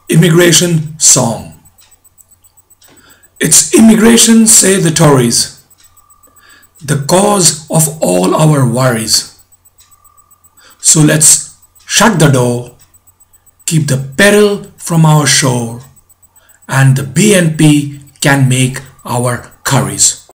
Immigration Song. It's immigration, say the Tories, the cause of all our worries. So let's shut the door, keep the peril from our shore, and the BNP can make our curries.